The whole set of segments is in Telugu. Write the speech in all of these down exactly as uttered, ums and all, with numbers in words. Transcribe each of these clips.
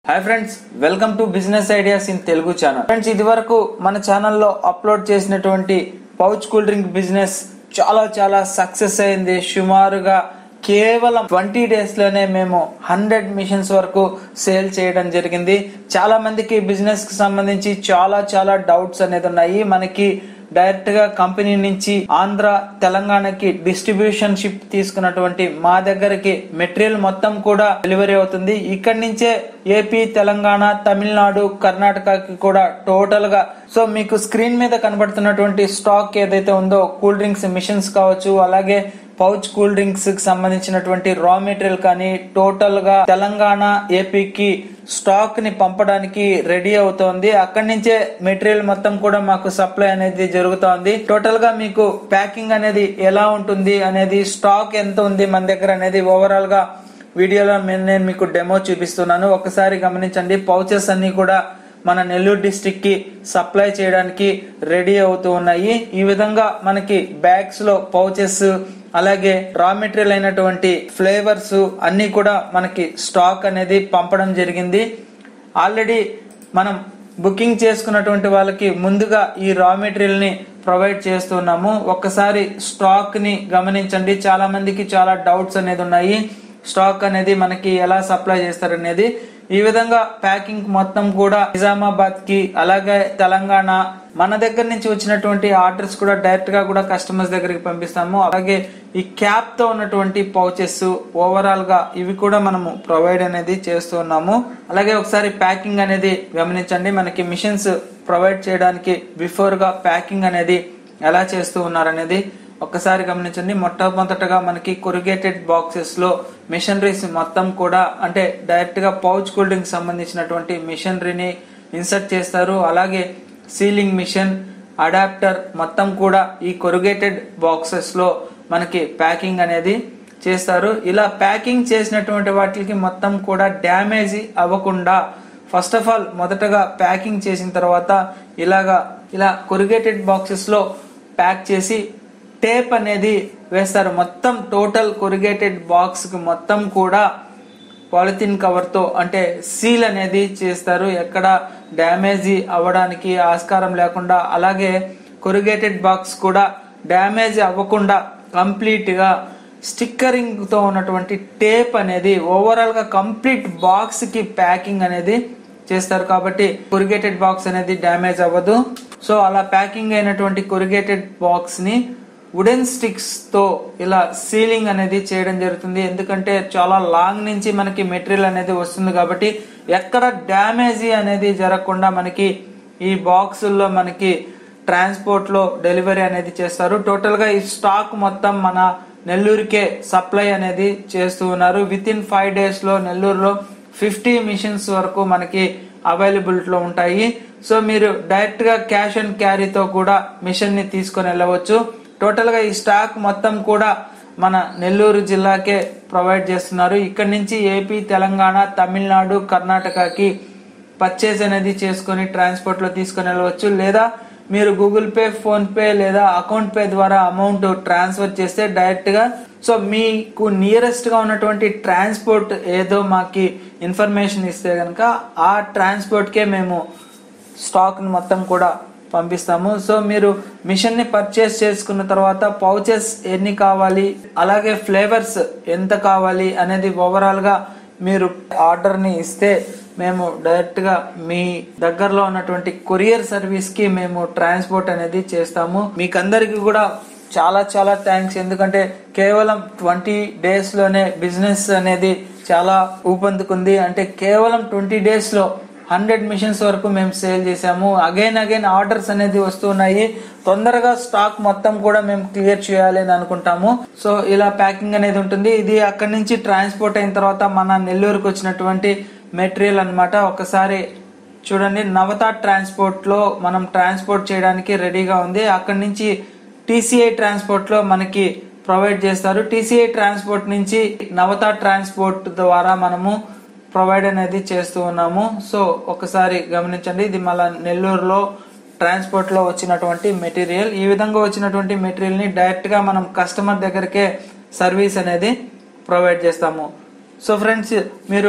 Hi friends, welcome to business ideas in Telugu channel. Friends, ఇది వరకు మన ఛానల్లో అప్లోడ్ చేసినటువంటి పౌచ్ కూల్ డ్రింక్ బిజినెస్ చాలా చాలా సక్సెస్ అయింది. సుమారుగా కేవలం ట్వంటీ డేస్ లోనే మేము హండ్రెడ్ మిషన్స్ వరకు సేల్ చేయడం జరిగింది. చాలా మందికి బిజినెస్ కి సంబంధించి చాలా చాలా డౌట్స్ అనేది ఉన్నాయి. మనకి డైరెక్ట్ గా కంపెనీ నుంచి ఆంధ్ర తెలంగాణకి డిస్ట్రిబ్యూషన్ షిప్ తీసుకున్నటువంటి మా దగ్గరకి మెటీరియల్ మొత్తం కూడా డెలివరీ అవుతుంది. ఇక్కడి నుంచే ఏపీ, తెలంగాణ, తమిళనాడు, కర్ణాటకకి కూడా టోటల్ గా. సో మీకు స్క్రీన్ మీద కనబడుతున్నటువంటి స్టాక్ ఏదైతే ఉందో కూల్ డ్రింక్స్ మిషన్స్ కావచ్చు, అలాగే పౌచ్ కూల్ డ్రింక్స్ కి సంబంధించినటువంటి రా మెటీరియల్ కానీ టోటల్ గా తెలంగాణ, ఏపీకి స్టాక్ ని పంపడానికి రెడీ అవుతోంది. అక్కడి నుంచే మెటీరియల్ మొత్తం కూడా మాకు సప్లై అనేది జరుగుతోంది. టోటల్ గా మీకు ప్యాకింగ్ అనేది ఎలా ఉంటుంది అనేది, స్టాక్ ఎంత ఉంది మన దగ్గర అనేది ఓవరాల్ గా వీడియోలో నేను మీకు డెమో చూపిస్తున్నాను. ఒకసారి గమనించండి. పౌచెస్ అన్ని కూడా మన నెల్లూరు డిస్ట్రిక్ట్ కి సప్లై చేయడానికి రెడీ అవుతూ ఉన్నాయి. ఈ విధంగా మనకి బ్యాగ్స్ లో పౌచెస్, అలాగే రా మెటీరియల్ అయినటువంటి ఫ్లేవర్స్ అన్ని కూడా మనకి స్టాక్ అనేది పంపడం జరిగింది. ఆల్రెడీ మనం బుకింగ్ చేసుకున్నటువంటి వాళ్ళకి ముందుగా ఈ రా మెటీరియల్ ని ప్రొవైడ్ చేస్తున్నాము. ఒక్కసారి స్టాక్ ని గమనించండి. చాలా మందికి చాలా డౌట్స్ అనేది ఉన్నాయి. స్టాక్ అనేది మనకి ఎలా సప్లై చేస్తారనేది. ఈ విధంగా ప్యాకింగ్ మొత్తం కూడా నిజామాబాద్ కి, అలాగే తెలంగాణ, మన దగ్గర నుంచి వచ్చినటువంటి ఆర్డర్స్ కూడా డైరెక్ట్ గా కూడా కస్టమర్స్ దగ్గరికి పంపిస్తాము. అలాగే ఈ క్యాప్ తో ఉన్నటువంటి పౌచెస్ ఓవరాల్ గా ఇవి కూడా మనము ప్రొవైడ్ అనేది చేస్తున్నాము. అలాగే ఒకసారి ప్యాకింగ్ అనేది గమనించండి. మనకి మిషన్స్ ప్రొవైడ్ చేయడానికి బిఫోర్ గా ప్యాకింగ్ అనేది ఎలా చేస్తూ ఉన్నారనేది ఒక్కసారి గమనించండి. మొట్టమొదటగా మనకి కొరిగేటెడ్ బాక్సెస్ లో మిషనరీస్ మొత్తం కూడా, అంటే డైరెక్ట్ గా పౌచ్ కూల్ డ్రింక్ సంబంధించినటువంటి మిషనరీని ఇన్సర్ట్ చేస్తారు. అలాగే సీలింగ్ మిషన్, అడాప్టర్ మొత్తం కూడా ఈ కొరిగేటెడ్ బాక్సెస్ లో మనకి ప్యాకింగ్ అనేది చేస్తారు. ఇలా ప్యాకింగ్ చేసినటువంటి వాటికి మొత్తం కూడా డ్యామేజ్ అవ్వకుండా ఫస్ట్ ఆఫ్ ఆల్ మొదటగా ప్యాకింగ్ చేసిన తర్వాత ఇలాగా ఇలా కొరిగేటెడ్ బాక్సెస్ లో ప్యాక్ చేసి టేప్ అనేది వేస్తారు. మొత్తం టోటల్ కొరిగేటెడ్ బాక్స్ కి మొత్తం కూడా పాలిథిన్ కవర్ తో అంటే సీల్ అనేది చేస్తారు. ఎక్కడ డ్యామేజ్ అవ్వడానికి ఆస్కారం లేకుండా, అలాగే కొరిగేటెడ్ బాక్స్ కూడా డ్యామేజ్ అవ్వకుండా కంప్లీట్ గా స్టిక్కరింగ్ తో ఉన్నటువంటి టేప్ అనేది ఓవరాల్ గా కంప్లీట్ బాక్స్ కి ప్యాకింగ్ అనేది చేస్తారు. కాబట్టి కొరిగేటెడ్ బాక్స్ అనేది డ్యామేజ్ అవ్వదు. సో అలా ప్యాకింగ్ అయినటువంటి కొరిగేటెడ్ బాక్స్ ని వుడెన్ స్టిక్స్ తో ఇలా సీలింగ్ అనేది చేయడం జరుగుతుంది. ఎందుకంటే చాలా లాంగ్ నుంచి మనకి మెటీరియల్ అనేది వస్తుంది కాబట్టి ఎక్కడ డ్యామేజ్ అనేది జరగకుండా మనకి ఈ బాక్సుల్లో మనకి ట్రాన్స్పోర్ట్ లో డెలివరీ అనేది చేస్తారు. టోటల్ గా ఈ స్టాక్ మొత్తం మన నెల్లూరుకే సప్లై అనేది చేస్తూ ఉన్నారు. విత్ ఇన్ ఫైవ్ డేస్ లో నెల్లూరులో ఫిఫ్టీ మిషన్స్ వరకు మనకి అవైలబిలిటీ లో ఉంటాయి. సో మీరు డైరెక్ట్ గా క్యాష్ అండ్ క్యారీతో కూడా మిషన్ ని తీసుకొని వెళ్ళవచ్చు. టోటల్ గా ఈ స్టాక్ మొత్తం కూడా మన నెల్లూరు జిల్లాకే ప్రొవైడ్ చేస్తున్నారు. ఇక్కడ నుంచి ఏపీ, తెలంగాణ, తమిళనాడు, కర్ణాటకకి పర్చేజ్ అనేది చేసుకుని ట్రాన్స్పోర్ట్ లో తీసుకొని వెళ్ళవచ్చు. లేదా మీరు గూగుల్ పే, ఫోన్ పే లేదా అకౌంట్ పే ద్వారా అమౌంట్ ట్రాన్స్ఫర్ చేస్తే డైరెక్ట్ గా, సో మీకు నియరెస్ట్ గా ఉన్నటువంటి ట్రాన్స్పోర్ట్ ఏదో మాకి ఇన్ఫర్మేషన్ ఇస్తే గనక ఆ ట్రాన్స్పోర్ట్ కే మేము స్టాక్ మొత్తం కూడా పంపిస్తాము. సో మీరు మిషన్ ని పర్చేస్ చేసుకున్న తర్వాత పౌచెస్ ఎన్ని కావాలి, అలాగే ఫ్లేవర్స్ ఎంత కావాలి అనేది ఓవరాల్ గా మీరు ఆర్డర్ ని ఇస్తే మేము డైరెక్ట్ గా మీ దగ్గరలో ఉన్నటువంటి కొరియర్ సర్వీస్ కి మేము ట్రాన్స్పోర్ట్ అనేది చేస్తాము. మీకందరికి కూడా చాలా చాలా థ్యాంక్స్. ఎందుకంటే కేవలం ట్వంటీ డేస్ లోనే బిజినెస్ అనేది చాలా ఊపందుకుంది. అంటే కేవలం ట్వంటీ డేస్ లో హండ్రెడ్ మిషన్స్ వరకు మేము సేల్ చేసాము. అగైన్ అగైన్ ఆర్డర్స్ అనేది వస్తున్నాయి. తొందరగా స్టాక్ మొత్తం కూడా మేము క్లియర్ చేయాలి అని అనుకుంటాము. సో ఇలా ప్యాకింగ్ అనేది ఉంటుంది. ఇది అక్కడి నుంచి ట్రాన్స్పోర్ట్ అయిన తర్వాత మన నెల్లూరుకు వచ్చినటువంటి మెటీరియల్ అన్నమాట. ఒకసారి చూడండి, నవత ట్రాన్స్పోర్ట్ లో మనం ట్రాన్స్పోర్ట్ చేయడానికి రెడీగా ఉంది. అక్కడి నుంచి టీసీఐ ట్రాన్స్పోర్ట్ లో మనకి ప్రొవైడ్ చేస్తారు. టీసీఐ ట్రాన్స్పోర్ట్ నుంచి నవత ట్రాన్స్పోర్ట్ ద్వారా మనము ప్రొవైడ్ అనేది చేస్తూ ఉన్నాము. సో ఒకసారి గమనించండి. ఇది మళ్ళా నెల్లూరులో ట్రాన్స్పోర్ట్ లో వచ్చినటువంటి మెటీరియల్. ఈ విధంగా వచ్చినటువంటి మెటీరియల్ ని డైరెక్ట్ గా మనం కస్టమర్ దగ్గరకే సర్వీస్ అనేది ప్రొవైడ్ చేస్తాము. సో ఫ్రెండ్స్, మీరు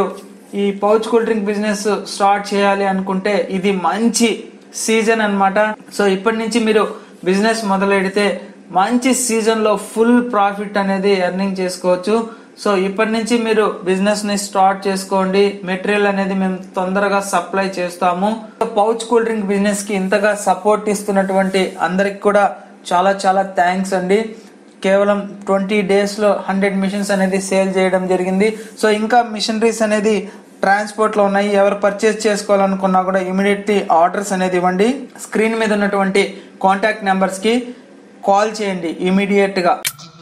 ఈ pouch cool drink business start చేయాలి అనుకుంటే ఇది మంచి సీజన్ అన్నమాట. సో ఇప్పటి నుంచి మీరు బిజినెస్ మొదలెడితే మంచి సీజన్ లో ఫుల్ ప్రాఫిట్ అనేది ఎర్నింగ్ చేసుకోవచ్చు. సో ఇప్పటి నుంచి మీరు బిజినెస్ ని స్టార్ట్ చేసుకోండి. మెటీరియల్ అనేది మేము తొందరగా సప్లై చేస్తాము. పౌచ్ కూల్ డ్రింక్ బిజినెస్ కి ఇంతగా సపోర్ట్ ఇస్తున్నటువంటి అందరికి కూడా చాలా చాలా థ్యాంక్స్ అండి. కేవలం ట్వంటీ డేస్ లో హండ్రెడ్ మిషన్స్ అనేది సేల్ చేయడం జరిగింది. సో ఇంకా మిషనరీస్ అనేది ట్రాన్స్పోర్ట్ లో ఉన్నాయి. ఎవరు పర్చేస్ చేసుకోవాలనుకున్నా కూడా ఇమీడియట్లీ ఆర్డర్స్ అనేది ఇవ్వండి. స్క్రీన్ మీద ఉన్నటువంటి కాంటాక్ట్ నెంబర్స్ కి కాల్ చేయండి ఇమీడియట్ గా.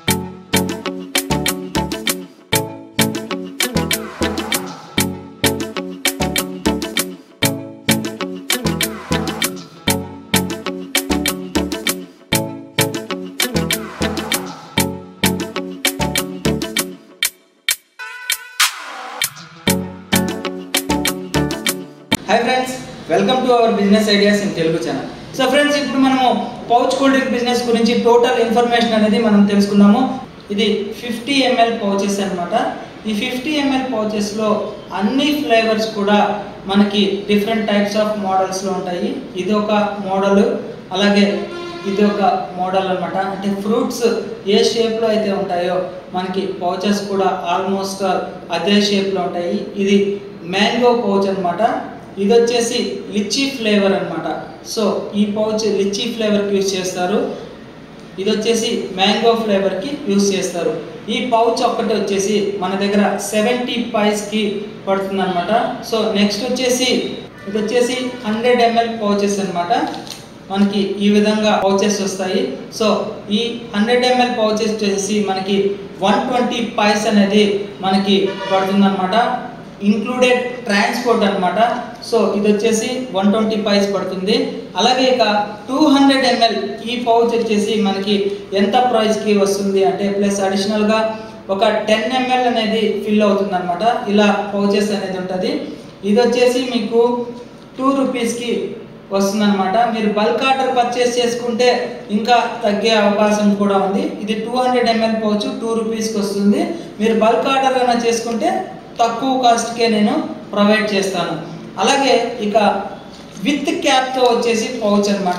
Hi friends, welcome to our business ideas in Telugu channel. So friends, ఇప్పుడు మనము పౌచ్ కూల్ డ్రింక్ బిజినెస్ గురించి టోటల్ ఇన్ఫర్మేషన్ అనేది మనం తెలుసుకుందాము. ఇది ఫిఫ్టీ ఎంఎల్ పౌచెస్ అనమాట. ఈ ఫిఫ్టీ ఎంఎల్ పౌచెస్లో అన్ని ఫ్లేవర్స్ కూడా మనకి డిఫరెంట్ టైప్స్ ఆఫ్ మోడల్స్లో ఉంటాయి. ఇది ఒక మోడల్, అలాగే ఇది ఒక మోడల్ అనమాట. అంటే ఫ్రూట్స్ ఏ షేప్లో అయితే ఉంటాయో మనకి పౌచెస్ కూడా ఆల్మోస్ట్ అదే షేప్లో ఉంటాయి. ఇది మ్యాంగో పౌచ్ అనమాట. ఇది వచ్చేసి లిచ్చీ ఫ్లేవర్ అనమాట. సో ఈ పౌచ్ లిచ్చీ ఫ్లేవర్కి యూజ్ చేస్తారు. ఇది వచ్చేసి మ్యాంగో ఫ్లేవర్కి యూజ్ చేస్తారు. ఈ పౌచ్ ఒక్కటి వచ్చేసి మన దగ్గర సెవెంటీ పైస్కి పడుతుంది అనమాట. సో నెక్స్ట్ వచ్చేసి ఇది వచ్చేసి హండ్రెడ్ ఎంఎల్ పౌచెస్ అనమాట. మనకి ఈ విధంగా పౌచెస్ వస్తాయి. సో ఈ హండ్రెడ్ ఎంఎల్ పౌచెస్ వచ్చేసి మనకి వన్ ట్వంటీ పైస్ అనేది మనకి పడుతుంది అనమాట, ఇంక్లూడెడ్ ట్రాన్స్పోర్ట్ అనమాట. సో ఇది వచ్చేసి వన్ ట్వంటీ పైస్ పడుతుంది. అలాగే ఇక టూ హండ్రెడ్ ఎంఎల్ ఈ పౌచ్ వచ్చేసి మనకి ఎంత ప్రైస్కి వస్తుంది అంటే ప్లస్ అడిషనల్గా ఒక టెన్ ఎంఎల్ అనేది ఫిల్ అవుతుంది అనమాట. ఇలా పౌచెస్ అనేది ఉంటుంది. ఇది వచ్చేసి మీకు టూ రూపీస్కి వస్తుంది అనమాట. మీరు బల్క్ ఆర్డర్ పర్చేస్ చేసుకుంటే ఇంకా తగ్గే అవకాశం కూడా ఉంది. ఇది two hundred ml pouch two రూపీస్కి వస్తుంది. మీరు బల్క్ ఆర్డర్ అయినా చేసుకుంటే తక్కువ కాస్ట్కే నేను ప్రొవైడ్ చేస్తాను. అలాగే ఇక విత్ క్యాప్తో వచ్చేసి పౌచ్ అనమాట.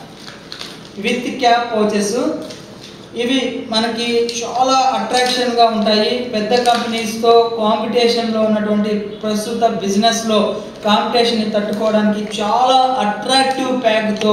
విత్ క్యాప్ పౌచెస్ ఇవి మనకి చాలా అట్రాక్షన్గా ఉంటాయి. పెద్ద కంపెనీస్తో కాంపిటీషన్లో ఉన్నటువంటి ప్రస్తుత బిజినెస్లో కాంపిటీషన్ని తట్టుకోవడానికి చాలా అట్రాక్టివ్ ప్యాక్తో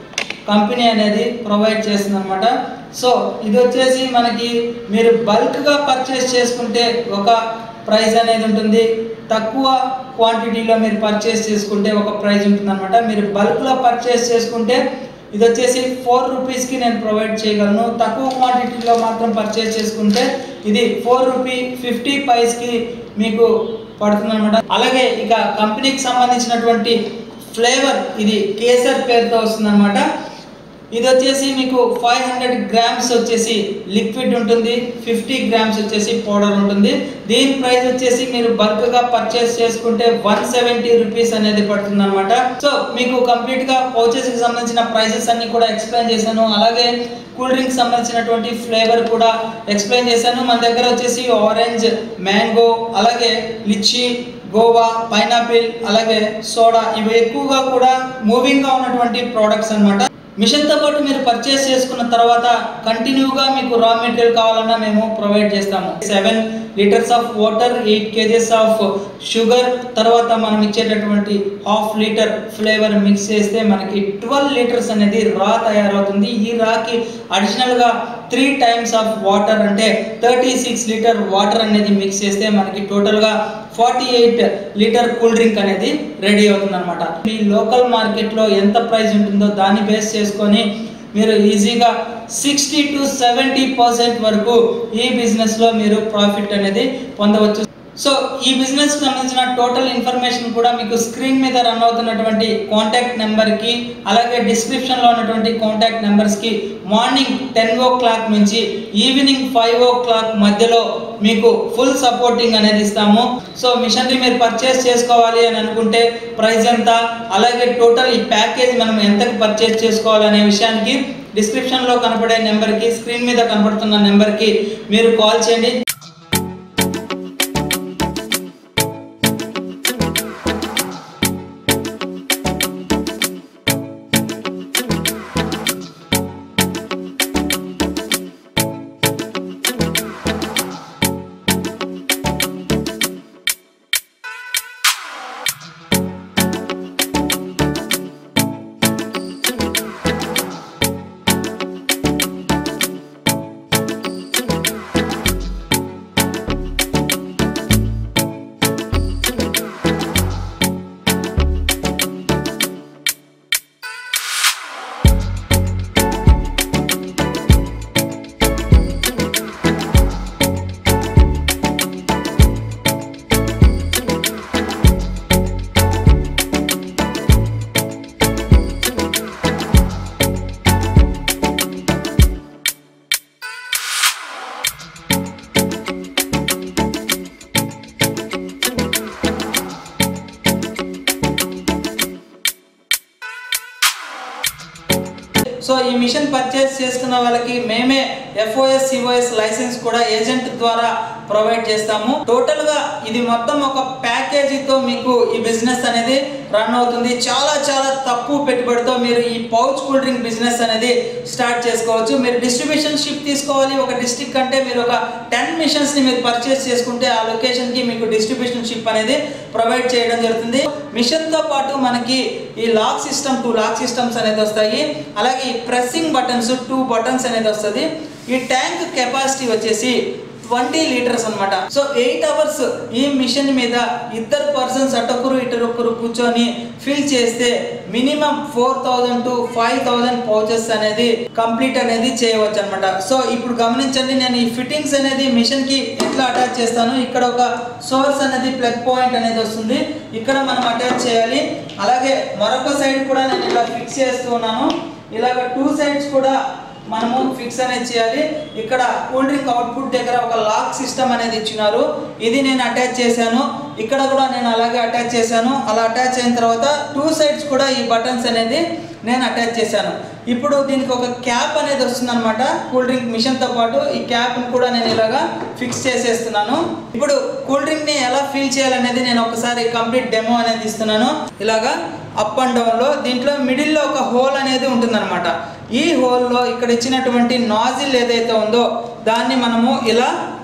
కంపెనీ అనేది ప్రొవైడ్ చేస్తుంది అనమాట. సో ఇది వచ్చేసి మనకి మీరు బల్క్గా పర్చేస్ చేసుకుంటే ఒక ప్రైస్ అనేది ఉంటుంది, తక్కువ క్వాంటిటీలో మీరు పర్చేస్ చేసుకుంటే ఒక ప్రైస్ ఉంటుంది అనమాట. మీరు బల్క్లో పర్చేస్ చేసుకుంటే ఇది వచ్చేసి ఫోర్ రూపీస్కి నేను ప్రొవైడ్ చేయగలను. తక్కువ క్వాంటిటీలో మాత్రం పర్చేస్ చేసుకుంటే ఇది ఫోర్ రూపీ ఫిఫ్టీ పైస్కి మీకు పడుతుంది అనమాట. అలాగే ఇక కంపెనీకి సంబంధించినటువంటి ఫ్లేవర్ ఇది కేసర్ పేరుతో వస్తుంది అనమాట. ఇది వచ్చేసి మీకు ఫైవ్ హండ్రెడ్ గ్రామ్స్ వచ్చేసి లిక్విడ్ ఉంటుంది, ఫిఫ్టీ గ్రామ్స్ వచ్చేసి పౌడర్ ఉంటుంది. దీని ప్రైస్ వచ్చేసి మీరు బల్క్ గా పర్చేస్ చేసుకుంటే వన్ సెవెంటీ రూపీస్ అనేది పడుతుంది అనమాట. సో మీకు కంప్లీట్ గా పౌచెస్ కి సంబంధించిన ప్రైసెస్ అన్ని కూడా ఎక్స్ప్లెయిన్ చేశాను. అలాగే కూల్ డ్రింక్ సంబంధించినటువంటి ఫ్లేవర్ కూడా ఎక్స్ప్లెయిన్ చేశాను. మన దగ్గర వచ్చేసి ఆరెంజ్, మ్యాంగో, అలాగే లిచ్చీ, గోవా, పైనాపిల్, అలాగే సోడా ఇవి ఎక్కువగా కూడా మూవింగ్ గా ఉన్నటువంటి ప్రోడక్ట్స్ అనమాట. మిషన్తో పాటు మీరు పర్చేస్ చేసుకున్న తర్వాత కంటిన్యూగా మీకు రా మెటీరియల్ కావాలన్నా మేము ప్రొవైడ్ చేస్తాము. Seven litres of water, eight kgs of sugar, తర్వాత మనం ఇచ్చేటటువంటి హాఫ్ లీటర్ ఫ్లేవర్ మిక్స్ చేస్తే మనకి ట్వెల్వ్ లీటర్స్ అనేది రా తయారవుతుంది. ఈ రాకి అడిషనల్గా త్రీ టైమ్స్ ఆఫ్ వాటర్ అంటే థర్టీ సిక్స్ లీటర్ వాటర్ అనేది మిక్స్ చేస్తే మనకి టోటల్గా forty eight litre cool drink అనేది రెడీ అవుతుంది అనమాట. ఈ లోకల్ మార్కెట్లో ఎంత ప్రైస్ ఉంటుందో దాన్ని బేస్ చేసుకొని మీరు ఈజీగా సిక్స్టీ టు సెవెంటీ పర్సెంట్ వరకు ఈ బిజినెస్లో మీరు ప్రాఫిట్ అనేది పొందవచ్చు. సో ఈ బిజినెస్ సంబంధించిన టోటల్ ఇన్ఫర్మేషన్ కూడా మీకు స్క్రీన్ మీద రన్ అవుతున్నటువంటి కాంటాక్ట్ నెంబర్కి, అలాగే డిస్క్రిప్షన్లో ఉన్నటువంటి కాంటాక్ట్ నెంబర్స్కి మార్నింగ్ టెన్ ఓ క్లాక్ నుంచి ఈవినింగ్ ఫైవ్ ఓ క్లాక్ మధ్యలో మీకు ఫుల్ సపోర్టింగ్ అనేది ఇస్తాము. సో మిషనరీ మీరు పర్చేస్ చేసుకోవాలి అని అనుకుంటే ప్రైస్ ఎంత, అలాగే టోటల్ ఈ ప్యాకేజ్ మనం ఎంతకు పర్చేస్ చేసుకోవాలనే విషయానికి డిస్క్రిప్షన్లో కనపడే నెంబర్కి, స్క్రీన్ మీద కనపడుతున్న నెంబర్కి మీరు కాల్ చేయండి. సో ఈ మిషన్ పర్చేస్ చేసుకున్న వాళ్ళకి మేమే ఎఫ్ఓఎస్ సిఓఎస్ లైసెన్స్ కూడా ఏజెంట్ ద్వారా ప్రొవైడ్ చేస్తాము. టోటల్ గా ఇది మొత్తం ఒక ప్యాకేజీతో మీకు ఈ బిజినెస్ అనేది రన్ అవుతుంది. చాలా చాలా తక్కువ పెట్టుబడితో మీరు ఈ పౌచ్ కూల్ డ్రింక్ బిజినెస్ అనేది స్టార్ట్ చేసుకోవచ్చు. మీరు డిస్ట్రిబ్యూషన్ షిప్ తీసుకోవాలి ఒక డిస్ట్రిక్ట్ కంటే మీరు ఒక టెన్ మిషన్స్ ని మీరు పర్చేస్ చేసుకుంటే ఆ లొకేషన్ కి మీకు డిస్ట్రిబ్యూషన్ షిప్ అనేది ప్రొవైడ్ చేయడం జరుగుతుంది. మిషన్ తో పాటు మనకి ఈ lock system two lock systems అనేది వస్తాయి. అలాగే ఈ ప్రెస్సింగ్ బటన్స్ టూ బటన్స్ అనేది వస్తుంది. ఈ ట్యాంక్ కెపాసిటీ వచ్చేసి ట్వంటీ లీటర్స్ అనమాట. సో ఎయిట్ అవర్స్ ఈ మిషన్ మీద ఇద్దరు పర్సన్స్ అటొకరు ఇటొకరు కూర్చొని ఫిల్ చేస్తే minimum four thousand to five thousand pouches అనేది కంప్లీట్ అనేది చేయవచ్చు అనమాట. సో ఇప్పుడు గమనించండి, నేను ఈ ఫిట్టింగ్స్ అనేది మిషన్ కి ఎట్లా అటాచ్ చేస్తాను. ఇక్కడ ఒక సోర్స్ అనేది ప్లగ్ పాయింట్ అనేది వస్తుంది, ఇక్కడ మనం అటాచ్ చేయాలి. అలాగే మరొక సైడ్ కూడా నేను ఇలా ఫిక్స్ చేస్తూ ఉన్నాను. ఇలాగ టూ సైడ్స్ కూడా మనము ఫిక్స్ అనేది చేయాలి. ఇక్కడ కూల్ డ్రింక్ అవుట్పుట్ దగ్గర ఒక లాక్ సిస్టమ్ అనేది ఇచ్చినారు, ఇది నేను అటాచ్ చేశాను. ఇక్కడ కూడా నేను అలాగే అటాచ్ చేశాను. అలా అటాచ్ అయిన తర్వాత టూ సైడ్స్ కూడా ఈ బటన్స్ అనేది నేను అటాచ్ చేశాను. ఇప్పుడు దీనికి ఒక క్యాప్ అనేది వస్తుంది అనమాట. కూల్ డ్రింక్ మిషన్ తో పాటు ఈ క్యాప్ ని కూడా నేను ఇలాగా ఫిక్స్ చేసేస్తున్నాను. ఇప్పుడు కూల్ డ్రింక్ ని ఎలా ఫీల్ చేయాలనేది నేను ఒకసారి కంప్లీట్ డెమో అనేది ఇస్తున్నాను. ఇలాగా అప్ అండ్ డౌన్ లో దీంట్లో మిడిల్ లో ఒక హోల్ అనేది ఉంటుందన్నమాట. ఈ హోల్ లో ఇక్కడ ఇచ్చినటువంటి నాజిల్ ఏదైతే ఉందో దాన్ని మనము ఇలా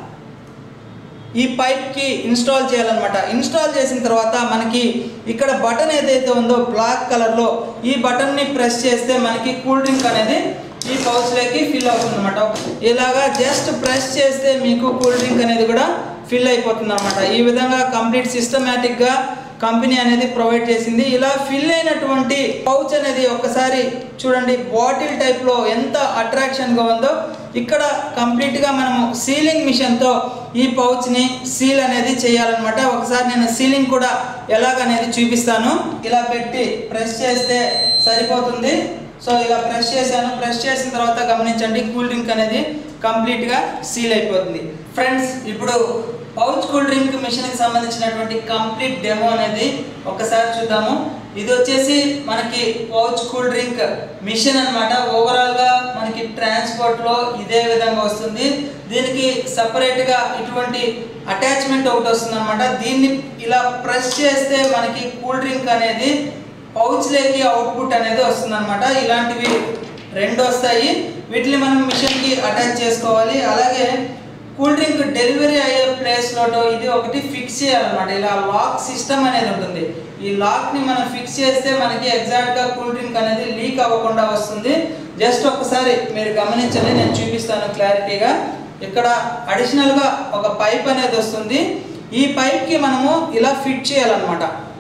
ఈ పైప్ కి ఇన్స్టాల్ చేయాలన్నమాట. ఇన్స్టాల్ చేసిన తర్వాత మనకి ఇక్కడ బటన్ ఏదైతే ఉందో బ్లాక్ కలర్ లో ఈ బటన్ ని ప్రెస్ చేస్తే మనకి కూల్ డ్రింక్ అనేది ఈ పౌచ్ లోకి ఫిల్ అవుతుంది అనమాట. ఇలాగా జస్ట్ ప్రెస్ చేస్తే మీకు కూల్ డ్రింక్ అనేది కూడా ఫిల్ అయిపోతుంది అనమాట. ఈ విధంగా కంప్లీట్ సిస్టమేటిక్ గా కంపెనీ అనేది ప్రొవైడ్ చేసింది. ఇలా ఫిల్ అయినటువంటి పౌచ్ అనేది ఒకసారి చూడండి, బాటిల్ టైప్ లో ఎంత అట్రాక్షన్ గా ఉందో. ఇక్కడ కంప్లీట్ గా మనము సీలింగ్ మిషన్ తో ఈ పౌచ్ ని సీల్ అనేది చేయాలన్నమాట. ఒకసారి నేను సీలింగ్ కూడా ఎలాగనేది చూపిస్తాను. ఇలా పెట్టి ప్రెస్ చేస్తే సరిపోతుంది. సో ఇలా ప్రెస్ చేశాను. ప్రెస్ చేసిన తర్వాత గమనించండి, కూల్ డ్రింక్ అనేది కంప్లీట్ గా సీల్ అయిపోతుంది. ఫ్రెండ్స్, ఇప్పుడు పౌచ్ కూల్ డ్రింక్ మిషన్ కి సంబంధించినటువంటి కంప్లీట్ డెమో అనేది ఒకసారి చూద్దాము. ఇది వచ్చేసి మనకి పౌచ్ కూల్ డ్రింక్ మిషన్ అన్నమాట. ఓవరాల్ గా మనకి ట్రాన్స్పోర్ట్ లో ఇదే విధంగా వస్తుంది. దీనికి సపరేట్ గా ఇటువంటి అటాచ్మెంట్ ఒకటి వస్తుంది అనమాట. దీన్ని ఇలా ప్రెస్ చేస్తే మనకి కూల్ డ్రింక్ అనేది పౌచ్ లేకి అవుట్పుట్ అనేది వస్తుంది అనమాట. ఇలాంటివి రెండు వస్తాయి. వీటిని మనం మిషన్ కి అటాచ్ చేసుకోవాలి. అలాగే కూల్ డ్రింక్ డెలివరీ అయ్యే ప్లేస్ లో ఇది ఒకటి ఫిక్స్ చేయాలన్నమాట. ఇలా లాక్ సిస్టమ్ అనేది ఉంటుంది. ఈ లాక్ ని మనం ఫిక్స్ చేస్తే మనకి ఎగ్జాక్ట్ గా కూల్ డ్రింక్ అనేది లీక్ అవ్వకుండా వస్తుంది. జస్ట్ ఒకసారి మీరు గమనించండి, నేను చూపిస్తాను క్లారిటీగా. ఇక్కడ అడిషనల్ గా ఒక పైప్ అనేది వస్తుంది. ఈ పైప్ కి మనము ఇలా ఫిట్ చేయాలన్నమాట.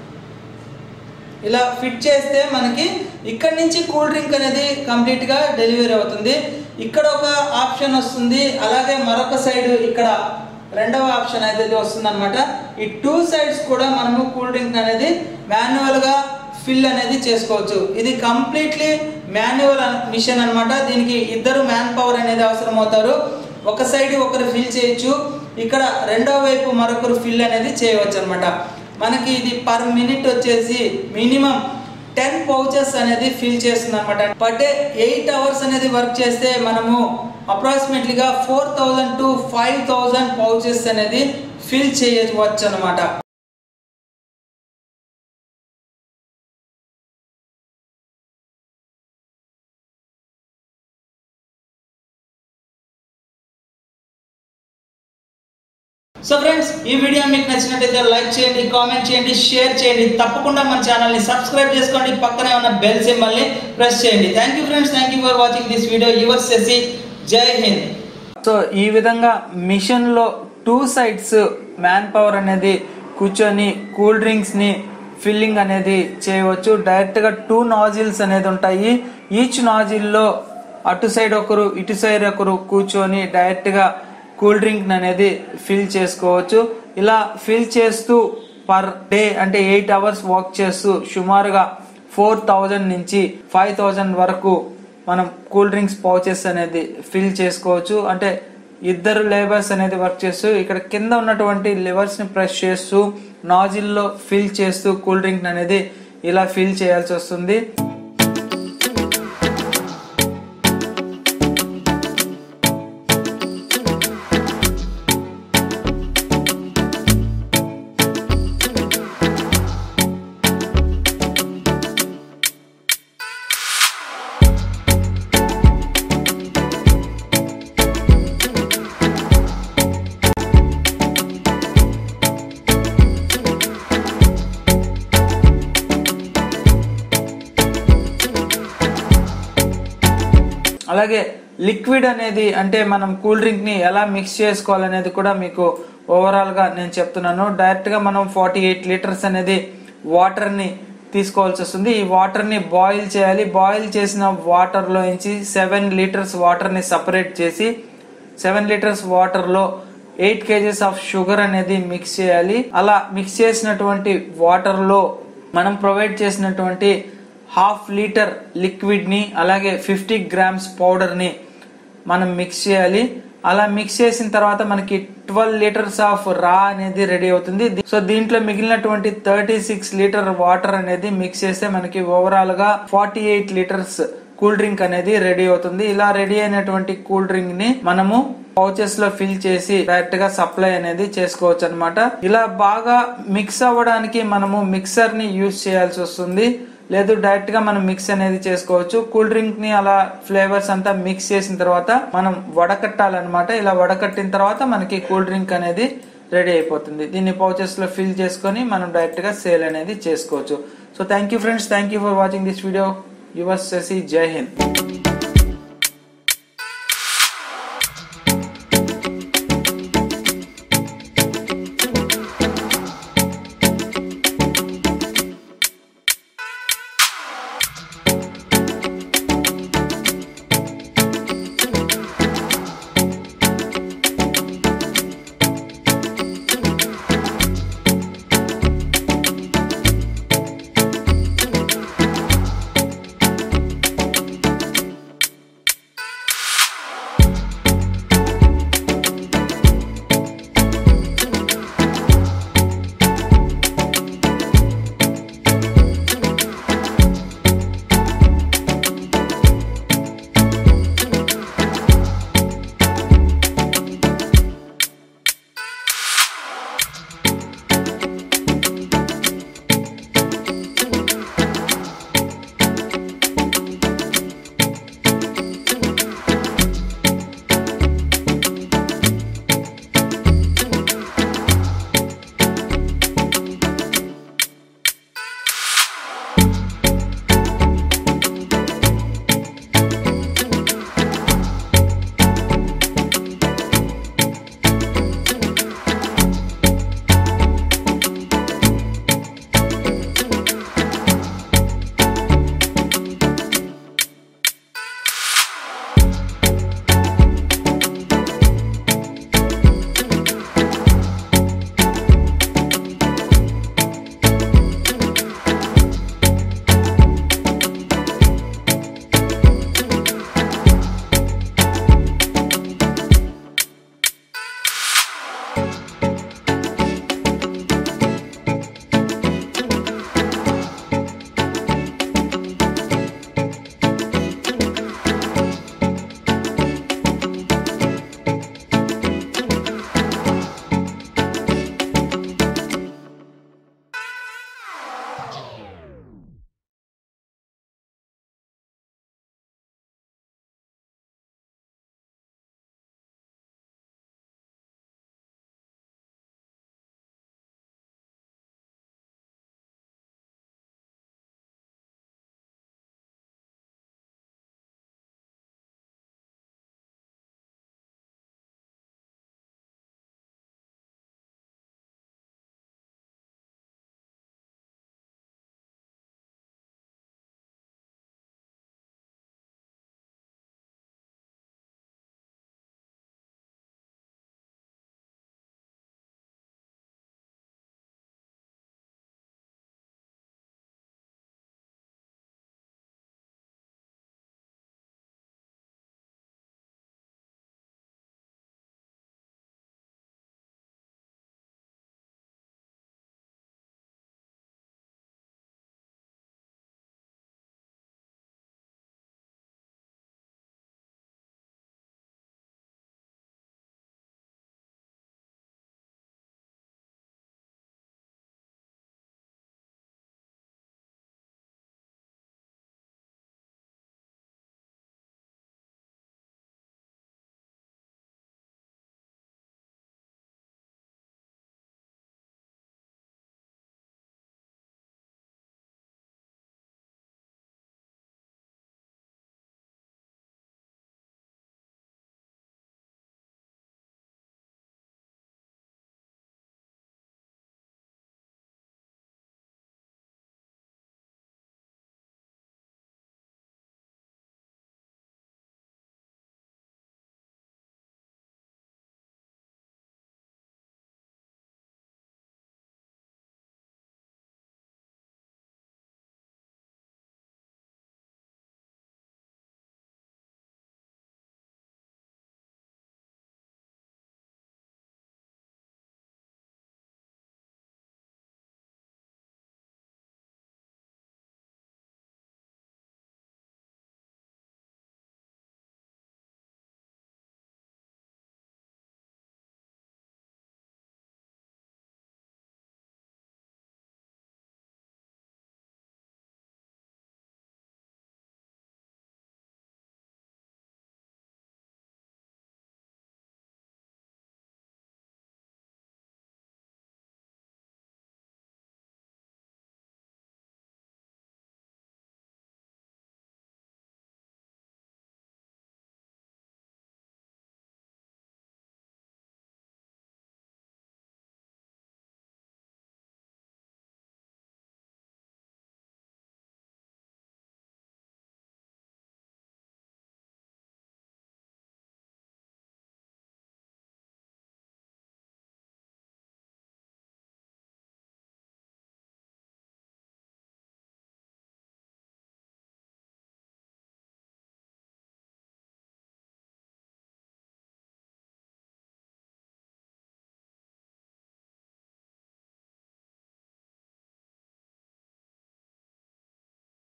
ఇలా ఫిట్ చేస్తే మనకి ఇక్కడ నుంచి కూల్ డ్రింక్ అనేది కంప్లీట్ గా డెలివరీ అవుతుంది. ఇక్కడ ఒక ఆప్షన్ వస్తుంది. అలాగే మరొక సైడ్ ఇక్కడ రెండవ ఆప్షన్ అయితే వస్తుంది అనమాట. ఈ టూ సైడ్స్ కూడా మనము కూల్ డ్రింక్ అనేది మాన్యువల్ గా ఫిల్ అనేది చేసుకోవచ్చు. ఇది కంప్లీట్లీ మాన్యువల్ మిషన్ అనమాట. దీనికి ఇద్దరు మ్యాన్ పవర్ అనేది అవసరం అవుతారు. ఒక సైడ్ ఒకరు ఫిల్ చేయొచ్చు, ఇక్కడ రెండవ వైపు మరొకరు ఫిల్ అనేది చేయవచ్చు అనమాట. మనకి ఇది పర్ మినిట్ వచ్చేసి మినిమం టెన్ పౌచెస్ అనేది ఫిల్ చేస్తుంది అనమాట. పర్ డే ఎయిట్ అవర్స్ అనేది వర్క్ చేస్తే మనము అప్రాక్సిమేట్లీగా four thousand to five thousand pouches అనేది ఫిల్ చేయవచ్చు అనమాట. సో ఫ్రెండ్స్, ఈ వీడియో మీకు నచ్చినట్లయితే లైక్ చేయండి, కామెంట్ చేయండి, షేర్ చేయండి. తప్పకుండా మన ఛానల్ని సబ్స్క్రైబ్ చేసుకోండి. పక్కనే ఉన్న బెల్ సింబల్ని ప్రెస్ చేయండి. Thank you friends, thank you for watching this video. Yours Shashi, Jai Hind. So ఈ విధంగా మిషన్లో టూ సైడ్స్ మ్యాన్ పవర్ అనేది కూర్చొని కూల్ డ్రింక్స్ని ఫిల్లింగ్ అనేది చేయవచ్చు. డైరెక్ట్గా టూ నాజిల్స్ అనేది ఉంటాయి. ఈచ్ నాజిల్లో అటు సైడ్ ఒకరు ఇటు సైడ్ ఒకరు కూర్చొని డైరెక్ట్గా కూల్ డ్రింక్ అనేది ఫిల్ చేసుకోవచ్చు. ఇలా ఫిల్ చేస్తూ పర్ డే అంటే ఎయిట్ అవర్స్ వర్క్ చేస్తూ సుమారుగా ఫోర్ థౌజండ్ నుంచి ఫైవ్ థౌజండ్ వరకు మనం కూల్ డ్రింక్స్ పౌచెస్ అనేది ఫిల్ చేసుకోవచ్చు. అంటే ఇద్దరు లేబర్స్ అనేది వర్క్ చేస్తూ ఇక్కడ కింద ఉన్నటువంటి లివర్స్ ని ప్రెస్ చేస్తూ నాజిల్లో ఫిల్ చేస్తూ కూల్ డ్రింక్ అనేది ఇలా ఫిల్ చేయాల్సి వస్తుంది. అలాగే లిక్విడ్ అనేది అంటే మనం కూల్ డ్రింక్ ని ఎలా మిక్స్ చేసుకోవాలనేది కూడా మీకు ఓవరాల్ గా నేను చెప్తున్నాను. డైరెక్ట్ గా మనం ఫార్టీ ఎయిట్ లీటర్స్ అనేది వాటర్ ని తీసుకోవాల్సి వస్తుంది. ఈ వాటర్ ని బాయిల్ చేయాలి. బాయిల్ చేసిన వాటర్ లో నుంచి సెవెన్ లీటర్స్ వాటర్ ని సపరేట్ చేసి సెవెన్ లీటర్స్ వాటర్ లో ఎయిట్ కేజెస్ ఆఫ్ షుగర్ అనేది మిక్స్ చేయాలి. అలా మిక్స్ చేసినటువంటి వాటర్ లో మనం ప్రొవైడ్ చేసినటువంటి హాఫ్ లీటర్ లిక్విడ్ ని అలాగే ఫిఫ్టీ గ్రామ్స్ పౌడర్ ని మనం మిక్స్ చేయాలి. అలా మిక్స్ చేసిన తర్వాత మనకి ట్వెల్వ్ లీటర్స్ ఆఫ్ రా అనేది రెడీ అవుతుంది. సో దీంట్లో మిగిలినటువంటి థర్టీ సిక్స్ లీటర్ వాటర్ అనేది మిక్స్ చేస్తే మనకి ఓవరాల్ గా forty eight litres cool drink అనేది రెడీ అవుతుంది. ఇలా రెడీ అయినటువంటి కూల్ డ్రింక్ ని మనము పౌచెస్ లో ఫిల్ చేసి డైరెక్ట్ గా సప్లై అనేది చేసుకోవచ్చు అనమాట. ఇలా బాగా మిక్స్ అవ్వడానికి మనము మిక్సర్ ని యూజ్ చేయాల్సి వస్తుంది, లేదు డైరెక్ట్ గా మనం మిక్స్ అనేది చేసుకోవచ్చు. కూల్ డ్రింక్ ని అలా ఫ్లేవర్స్ అంతా మిక్స్ చేసిన తర్వాత మనం వడకట్టాలన్నమాట. ఇలా వడకట్టిన తర్వాత మనకి కూల్ డ్రింక్ అనేది రెడీ అయిపోతుంది. దీన్ని పౌచెస్ లో ఫిల్ చేసుకొని మనం డైరెక్ట్ గా సేల్ అనేది చేసుకోవచ్చు. So thank you friends, thank you for watching this video. Yours Shashi, Jai Hind.